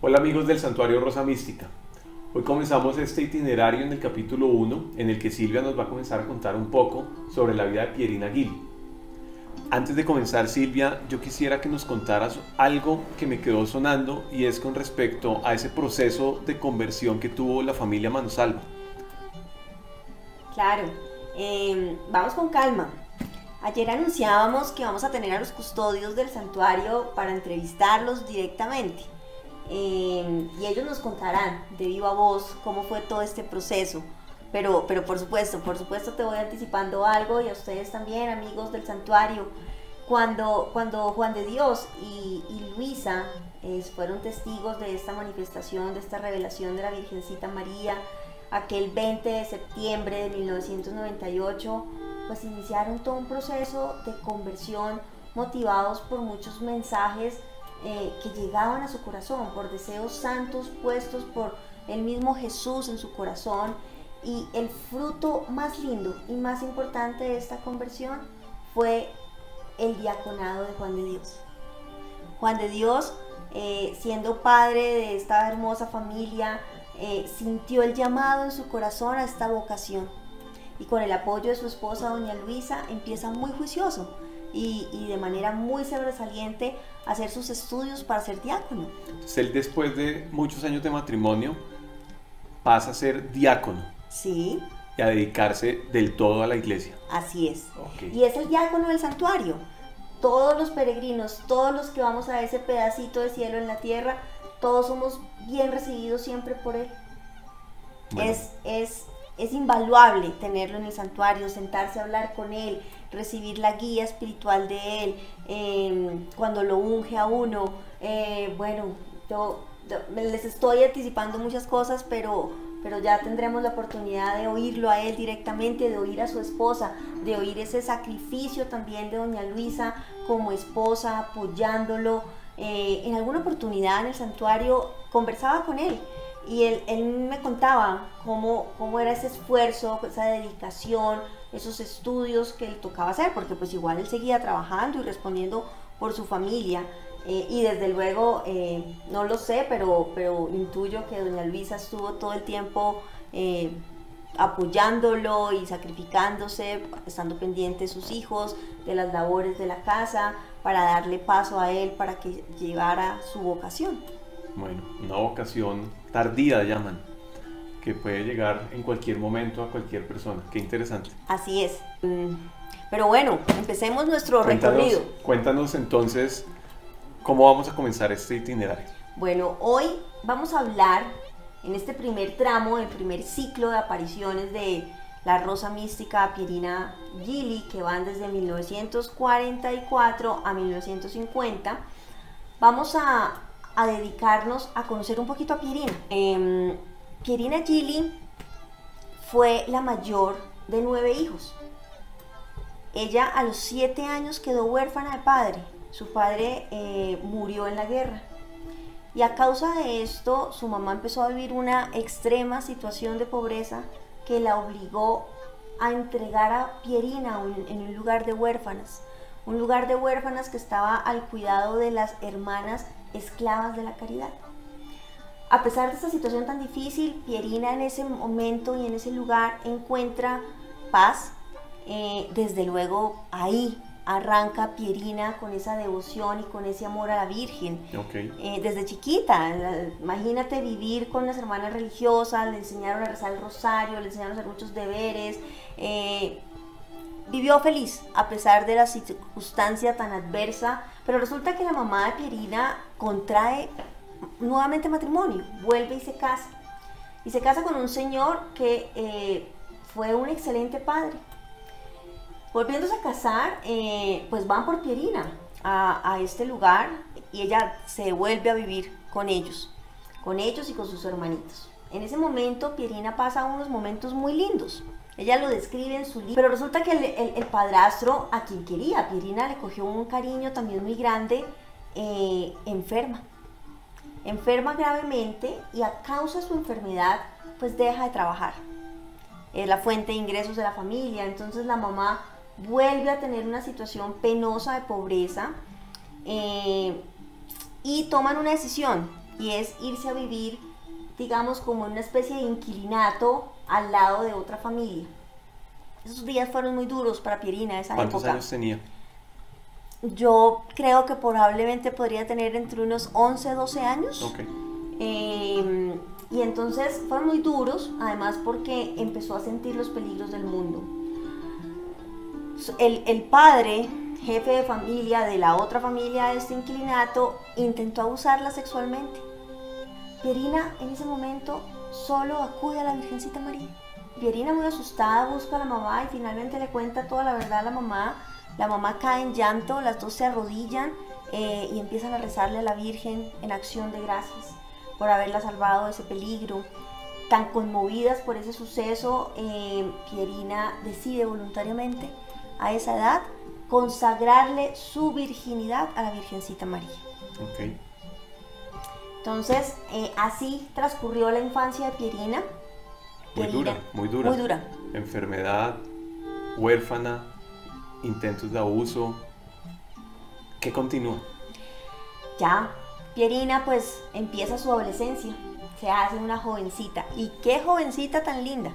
Hola amigos del Santuario Rosa Mística. Hoy comenzamos este itinerario en el capítulo 1, en el que Silvia nos va a comenzar a contar un poco sobre la vida de Pierina Gili. Antes de comenzar, Silvia, yo quisiera que nos contaras algo que me quedó sonando, y es con respecto a ese proceso de conversión que tuvo la familia Manosalva. Claro, vamos con calma. Ayer anunciábamos que vamos a tener a los custodios del santuario para entrevistarlos directamente. Y ellos nos contarán de viva voz cómo fue todo este proceso. Pero por supuesto te voy anticipando algo, y a ustedes también, amigos del santuario. Cuando Juan de Dios y Luisa fueron testigos de esta manifestación, de esta revelación de la Virgencita María, aquel 20 de septiembre de 1998, pues iniciaron todo un proceso de conversión motivados por muchos mensajes que llegaban a su corazón, por deseos santos puestos por el mismo Jesús en su corazón. Y el fruto más lindo y más importante de esta conversión fue el diaconado de Juan de Dios. Juan de Dios, siendo padre de esta hermosa familia, sintió el llamado en su corazón a esta vocación, y con el apoyo de su esposa doña Luisa empieza muy juicioso y de manera muy sobresaliente a hacer sus estudios para ser diácono. Entonces, él, después de muchos años de matrimonio, pasa a ser diácono. Sí. Y a dedicarse del todo a la iglesia. Así es. Okay. Y es el diácono del santuario. Todos los peregrinos, todos los que vamos a ese pedacito de cielo en la tierra, todos somos bien recibidos siempre por él. Bueno. Es invaluable tenerlo en el santuario, sentarse a hablar con él, recibir la guía espiritual de él, cuando lo unge a uno. Les estoy anticipando muchas cosas, pero ya tendremos la oportunidad de oírlo a él directamente, de oír a su esposa, de oír ese sacrificio también de doña Luisa como esposa, apoyándolo. En alguna oportunidad en el santuario conversaba con él, y él me contaba cómo era ese esfuerzo, esa dedicación, esos estudios que le tocaba hacer, porque pues igual él seguía trabajando y respondiendo por su familia. Y desde luego, no lo sé, pero intuyo que doña Luisa estuvo todo el tiempo apoyándolo y sacrificándose, estando pendiente de sus hijos, de las labores de la casa, para darle paso a él para que llevara su vocación. Bueno, una vocación tardía llaman, que puede llegar en cualquier momento a cualquier persona. Qué interesante. Así es. Pero bueno, empecemos nuestro recorrido. Cuéntanos entonces cómo vamos a comenzar este itinerario. Bueno, hoy vamos a hablar en este primer tramo, el primer ciclo de apariciones de la Rosa Mística Pierina Gili, que van desde 1944 a 1950. Vamos a dedicarnos a conocer un poquito a Pierina. Pierina Gili fue la mayor de 9 hijos. Ella a los 7 años quedó huérfana de padre. Su padre murió en la guerra, y a causa de esto su mamá empezó a vivir una extrema situación de pobreza que la obligó a entregar a Pierina en un lugar de huérfanas, que estaba al cuidado de las hermanas esclavas de la caridad. A pesar de esta situación tan difícil, Pierina en ese momento y en ese lugar encuentra paz. Desde luego ahí arranca Pierina con esa devoción y con ese amor a la Virgen. Okay. Desde chiquita, imagínate vivir con las hermanas religiosas, le enseñaron a rezar el rosario, le enseñaron a hacer muchos deberes. Vivió feliz a pesar de la circunstancia tan adversa, pero resulta que la mamá de Pierina contrae nuevamente matrimonio, vuelve y se casa con un señor que fue un excelente padre. Volviéndose a casar, pues van por Pierina a este lugar, y ella se vuelve a vivir con ellos y con sus hermanitos. En ese momento Pierina pasa unos momentos muy lindos. Ella lo describe en su libro, pero resulta que el padrastro, a quien quería Pierina, le cogió un cariño también muy grande, enferma gravemente, y a causa de su enfermedad pues deja de trabajar. Es la fuente de ingresos de la familia. Entonces la mamá vuelve a tener una situación penosa de pobreza, y toman una decisión. y es irse a vivir, digamos, como en una especie de inquilinato al lado de otra familia. Esos días fueron muy duros para Pierina, esa época. ¿Cuántos años tenía? Yo creo que probablemente podría tener entre unos 11, 12 años. Ok. Y entonces fueron muy duros, además porque empezó a sentir los peligros del mundo. El padre, jefe de familia de la otra familia de este inquilinato, intentó abusarla sexualmente. Pierina en ese momento solo acude a la Virgencita María. Pierina, muy asustada, busca a la mamá y finalmente le cuenta toda la verdad a la mamá. La mamá cae en llanto, las dos se arrodillan y empiezan a rezarle a la Virgen en acción de gracias por haberla salvado de ese peligro. Tan conmovidas por ese suceso, Pierina decide voluntariamente a esa edad consagrarle su virginidad a la Virgencita María. Ok. Entonces, así transcurrió la infancia de Pierina. Muy dura, muy dura. Muy dura. Enfermedad, huérfana, intentos de abuso. ¿Qué continúa? Ya, Pierina pues empieza su adolescencia, se hace una jovencita. ¿Y qué jovencita tan linda?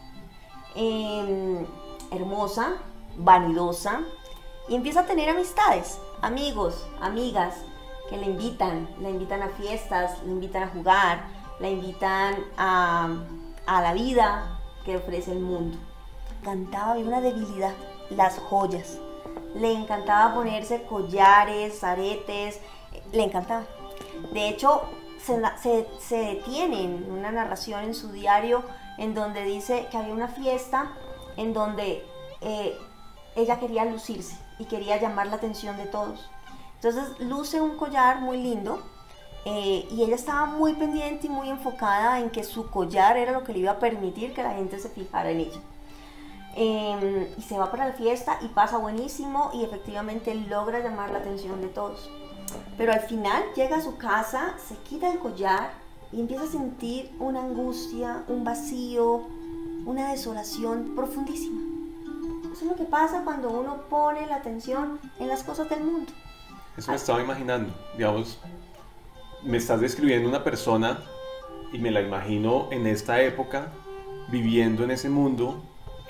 Hermosa, vanidosa, y empieza a tener amistades, amigos, amigas, que la invitan a fiestas, la invitan a jugar, la invitan a la vida que ofrece el mundo. Cantaba, había una debilidad, las joyas. Le encantaba ponerse collares, aretes, le encantaba. De hecho, se detiene en una narración en su diario en donde dice que había una fiesta en donde ella quería lucirse y quería llamar la atención de todos. Entonces luce un collar muy lindo y ella estaba muy pendiente y muy enfocada en que su collar era lo que le iba a permitir que la gente se fijara en ella. Y se va para la fiesta y pasa buenísimo y efectivamente logra llamar la atención de todos. Pero al final llega a su casa, se quita el collar y empieza a sentir una angustia, un vacío, una desolación profundísima. Eso es lo que pasa cuando uno pone la atención en las cosas del mundo. Eso me estaba imaginando, digamos, me estás describiendo una persona y me la imagino en esta época viviendo en ese mundo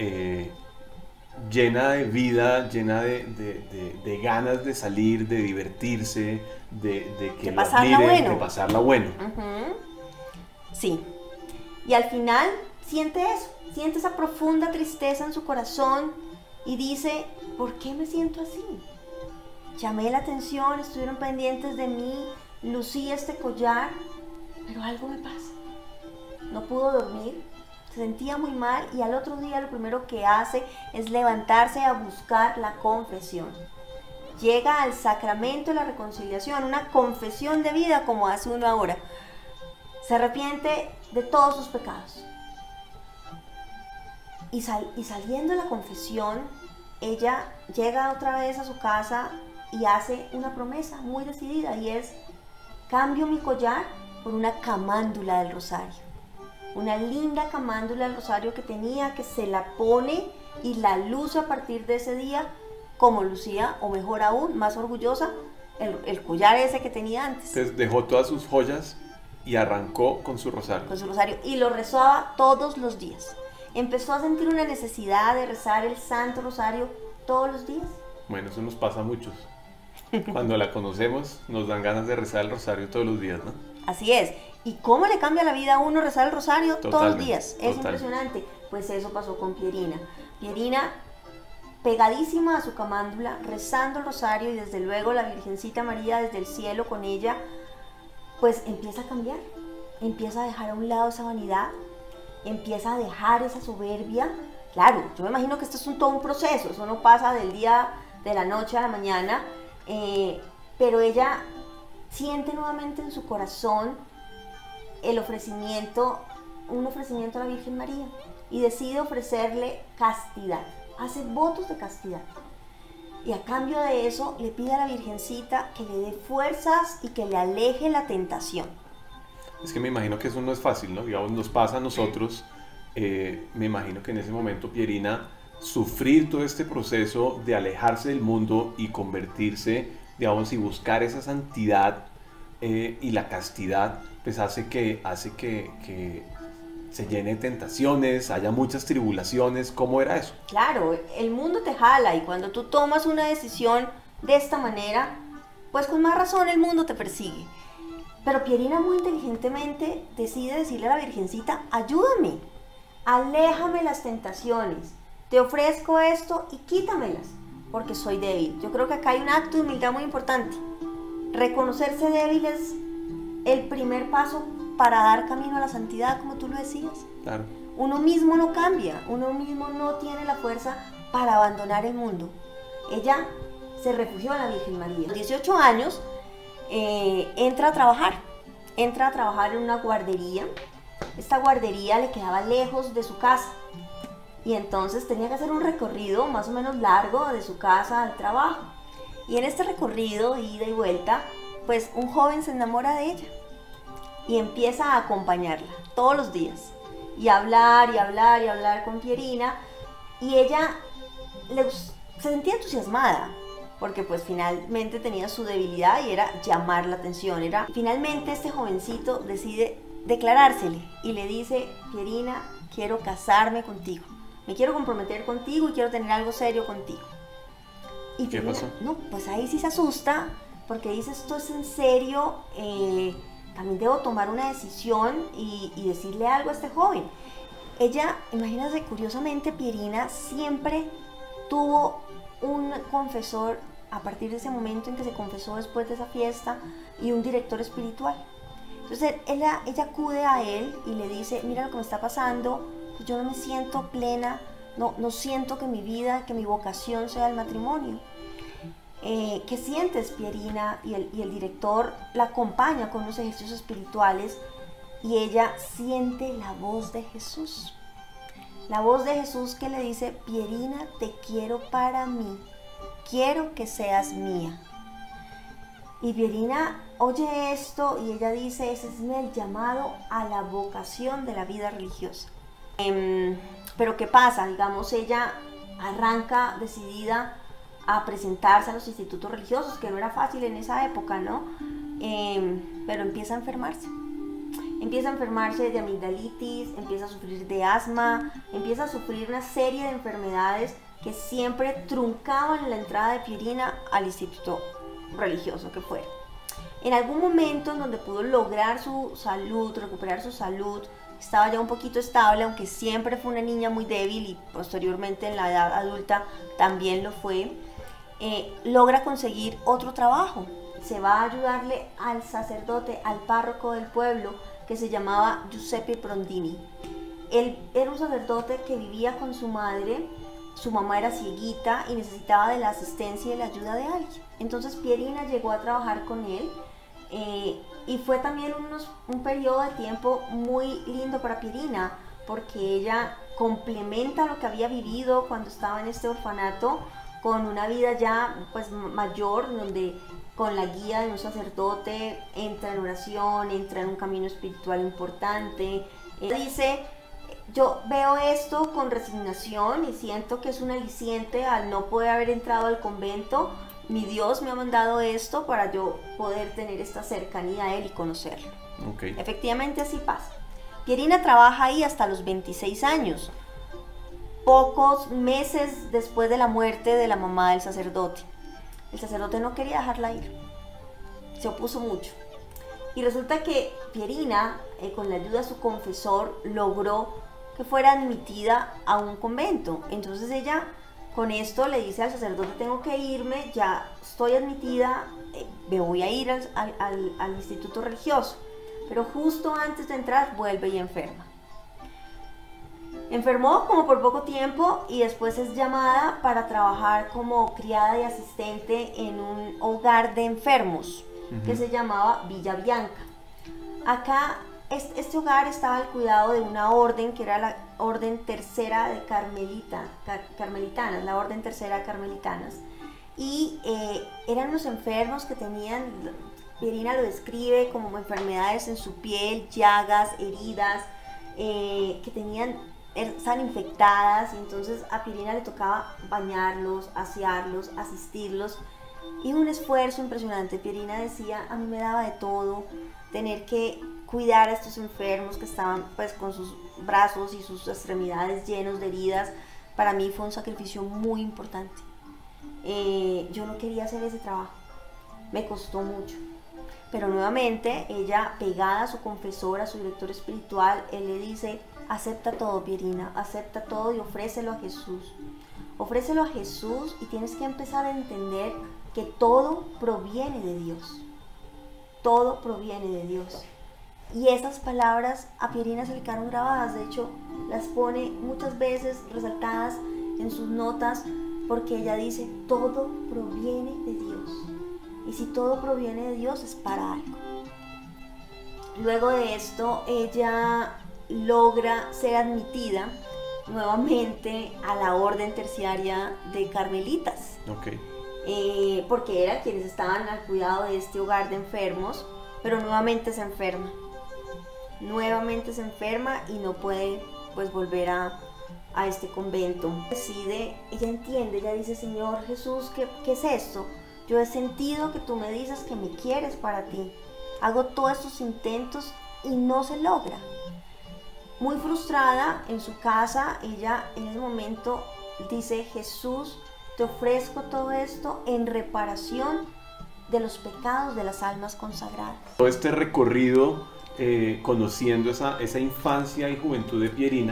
llena de vida, llena de ganas de salir, de divertirse, de que lo admiren, de pasarla bueno. Sí, y al final siente eso, siente esa profunda tristeza en su corazón y dice, ¿por qué me siento así? Llamé la atención, estuvieron pendientes de mí, lucí este collar, pero algo me pasa. No pudo dormir, se sentía muy mal y al otro día lo primero que hace es levantarse a buscar la confesión. Llega al sacramento de la reconciliación, una confesión de vida como hace uno ahora. Se arrepiente de todos sus pecados. Y saliendo de la confesión, ella llega otra vez a su casa y hace una promesa muy decidida y es: cambio mi collar por una camándula del rosario. Una linda camándula del rosario que tenía, que se la pone y la luce a partir de ese día como lucía, o mejor aún, más orgullosa, el collar ese que tenía antes. Entonces dejó todas sus joyas y arrancó con su rosario. Con su rosario y lo rezaba todos los días. Empezó a sentir una necesidad de rezar el Santo Rosario todos los días. Bueno, eso nos pasa a muchos. Cuando la conocemos, nos dan ganas de rezar el rosario todos los días, ¿no? Así es. ¿Y cómo le cambia la vida a uno rezar el rosario todos los días? Es impresionante. Pues eso pasó con Pierina. Pierina, pegadísima a su camándula, rezando el rosario, y desde luego la Virgencita María desde el cielo con ella, pues empieza a cambiar. Empieza a dejar a un lado esa vanidad, empieza a dejar esa soberbia. Claro, yo me imagino que esto es todo un proceso, eso no pasa del día, de la noche a la mañana, pero ella siente nuevamente en su corazón el ofrecimiento, un ofrecimiento a la Virgen María, y decide ofrecerle castidad, hace votos de castidad, y a cambio de eso le pide a la Virgencita que le dé fuerzas y que le aleje la tentación. Es que me imagino que eso no es fácil, ¿no? Digamos, nos pasa a nosotros, me imagino que en ese momento Pierina sufrir todo este proceso de alejarse del mundo y convertirse, digamos, y buscar esa santidad, y la castidad pues hace que se llene de tentaciones, haya muchas tribulaciones. ¿Cómo era eso? Claro, el mundo te jala y cuando tú tomas una decisión de esta manera, pues con más razón el mundo te persigue. Pero Pierina muy inteligentemente decide decirle a la Virgencita, ayúdame, aléjame las tentaciones, te ofrezco esto y quítamelas, porque soy débil. Yo creo que acá hay un acto de humildad muy importante. Reconocerse débil es el primer paso para dar camino a la santidad, como tú lo decías. Claro. Uno mismo no cambia, uno mismo no tiene la fuerza para abandonar el mundo. Ella se refugió en la Virgen María. A los 18 años entra a trabajar en una guardería. Esta guardería le quedaba lejos de su casa y entonces tenía que hacer un recorrido más o menos largo de su casa al trabajo. Y en este recorrido, ida y vuelta, pues un joven se enamora de ella y empieza a acompañarla todos los días y hablar y hablar y hablar con Pierina, y ella se sentía entusiasmada porque pues finalmente tenía su debilidad y era llamar la atención. Finalmente este jovencito decide declarársele y le dice: Pierina, quiero casarme contigo, me quiero comprometer contigo y quiero tener algo serio contigo. Y ¿Qué Pierina, pasó? no, pues ahí sí se asusta porque dice: esto es en serio, también debo tomar una decisión y decirle algo a este joven. Ella, imagínate, curiosamente Pierina siempre tuvo un confesor a partir de ese momento en que se confesó después de esa fiesta, y un director espiritual. Entonces ella acude a él y le dice: mira lo que me está pasando, yo no me siento plena, no siento que mi vida, que mi vocación sea el matrimonio. ¿Qué sientes, Pierina? Y el director la acompaña con unos ejercicios espirituales y ella siente la voz de Jesús. La voz de Jesús que le dice: Pierina, te quiero para mí, quiero que seas mía. Y Pierina oye esto y ella dice: ese es el llamado a la vocación de la vida religiosa. Pero ¿qué pasa? Digamos, ella arranca decidida a presentarse a los institutos religiosos, que no era fácil en esa época, ¿no? Pero empieza a enfermarse. Empieza a enfermarse de amigdalitis, empieza a sufrir de asma, empieza a sufrir una serie de enfermedades que siempre truncaban la entrada de Pierina al instituto religioso que fuera. En algún momento en donde pudo lograr su salud, recuperar su salud, estaba ya un poquito estable, aunque siempre fue una niña muy débil y posteriormente en la edad adulta también lo fue. Logra conseguir otro trabajo. Se va a ayudarle al sacerdote, al párroco del pueblo, que se llamaba Giuseppe Prondini. Él era un sacerdote que vivía con su madre. Su mamá era cieguita y necesitaba de la asistencia y la ayuda de alguien. Entonces Pierina llegó a trabajar con él, y fue también un periodo de tiempo muy lindo para Pierina, porque ella complementa lo que había vivido cuando estaba en este orfanato con una vida ya pues mayor, donde con la guía de un sacerdote entra en oración, entra en un camino espiritual importante. Ella dice: yo veo esto con resignación y siento que es un aliciente al no poder haber entrado al convento. Mi Dios me ha mandado esto para yo poder tener esta cercanía a Él y conocerlo. Okay. Efectivamente así pasa. Pierina trabaja ahí hasta los 26 años, pocos meses después de la muerte de la mamá del sacerdote. El sacerdote no quería dejarla ir, se opuso mucho. Y resulta que Pierina, con la ayuda de su confesor, logró que fuera admitida a un convento. Entonces ella con esto le dice al sacerdote: tengo que irme, ya estoy admitida, me voy a ir al instituto religioso. Pero justo antes de entrar vuelve y enferma. Enfermó como por poco tiempo y después es llamada para trabajar como criada y asistente en un hogar de enfermos que se llamaba Villa Bianca. Acá este hogar estaba al cuidado de una orden que era la Orden Tercera de Carmelitanas, la Orden Tercera de Carmelitanas. Y eran unos enfermos que tenían, Pierina lo describe como enfermedades en su piel, llagas, heridas, que estaban infectadas, y entonces a Pierina le tocaba bañarlos, asearlos, asistirlos. y un esfuerzo impresionante. Pierina decía, a mí me daba de todo, tener que cuidar a estos enfermos que estaban pues con sus brazos y sus extremidades llenos de heridas. Para mí fue un sacrificio muy importante. Yo no quería hacer ese trabajo, me costó mucho. Pero nuevamente, ella pegada a su confesor, a su director espiritual, él le dice, acepta todo, Pierina, acepta todo y ofrécelo a Jesús. Ofrécelo a Jesús y tienes que empezar a entender que todo proviene de Dios. Todo proviene de Dios. Y esas palabras a Pierina se le quedaron grabadas, de hecho, las pone muchas veces resaltadas en sus notas, porque ella dice, todo proviene de Dios. Y si todo proviene de Dios es para algo. Luego de esto, ella logra ser admitida nuevamente a la orden terciaria de carmelitas. Okay. Porque eran quienes estaban al cuidado de este hogar de enfermos, pero nuevamente se enferma. Nuevamente se enferma y no puede pues volver a este convento. Decide, ella entiende, ella dice, Señor Jesús, ¿qué es esto? Yo he sentido que tú me dices que me quieres para ti. Hago todos estos intentos y no se logra. Muy frustrada en su casa, ella en ese momento dice, Jesús, te ofrezco todo esto en reparación de los pecados de las almas consagradas. Todo este recorrido, conociendo esa infancia y juventud de Pierina,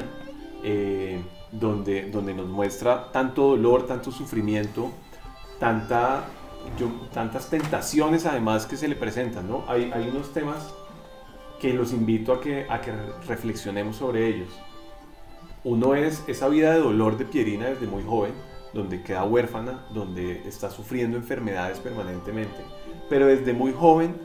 donde nos muestra tanto dolor, tanto sufrimiento, tantas tentaciones además que se le presentan, ¿no? Hay unos temas que los invito a que reflexionemos sobre ellos. Uno es esa vida de dolor de Pierina desde muy joven, donde queda huérfana, donde está sufriendo enfermedades permanentemente, pero desde muy joven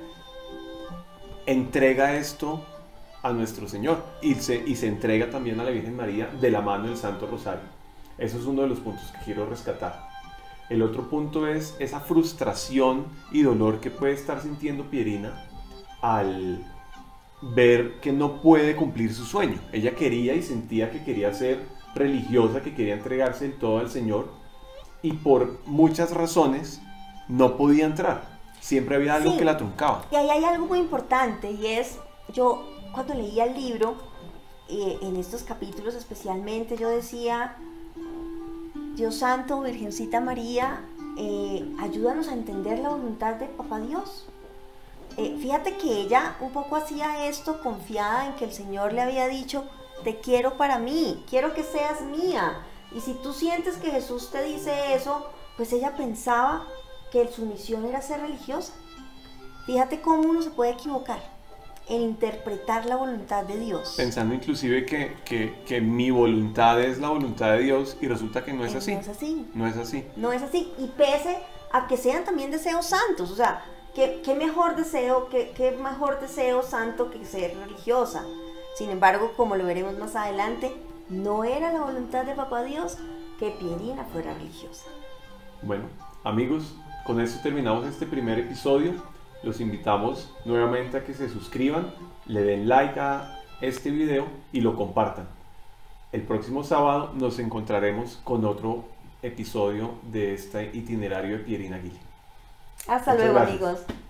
entrega esto a nuestro Señor y se entrega también a la Virgen María de la mano del Santo Rosario. Eso es uno de los puntos que quiero rescatar. El otro punto es esa frustración y dolor que puede estar sintiendo Pierina al ver que no puede cumplir su sueño. Ella quería y sentía que quería ser religiosa, que quería entregarse del todo al Señor, y por muchas razones no podía entrar. Siempre había algo que la truncaba. Y ahí hay algo muy importante, y es, yo cuando leía el libro, en estos capítulos especialmente, yo decía, Dios Santo, Virgencita María, ayúdanos a entender la voluntad de Papá Dios. Fíjate que ella un poco hacía esto confiada en que el Señor le había dicho, te quiero para mí, quiero que seas mía. Y si tú sientes que Jesús te dice eso, pues ella pensaba que su misión era ser religiosa. Fíjate cómo uno se puede equivocar en interpretar la voluntad de Dios. Pensando inclusive que mi voluntad es la voluntad de Dios y resulta que no es así. No es así. No es así. No es así. Y pese a que sean también deseos santos, o sea, ¿qué mejor deseo, qué mejor deseo santo que ser religiosa? Sin embargo, como lo veremos más adelante, no era la voluntad de Papá Dios que Pierina fuera religiosa. Bueno, amigos, con esto terminamos este primer episodio. Los invitamos nuevamente a que se suscriban, le den like a este video y lo compartan. El próximo sábado nos encontraremos con otro episodio de este itinerario de Pierina Gil. Hasta luego, amigos.